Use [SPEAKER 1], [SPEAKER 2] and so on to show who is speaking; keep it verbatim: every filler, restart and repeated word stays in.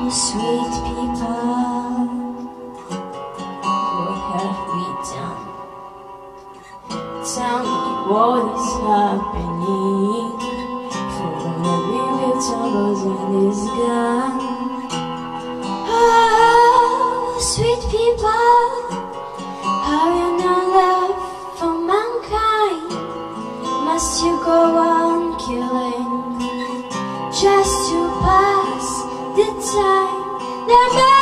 [SPEAKER 1] Sweet people, what have we done? Tell me what is happening. For every little goes and is gone. Oh, sweet people, have you no love for mankind? Must you go on killing just to pass the time?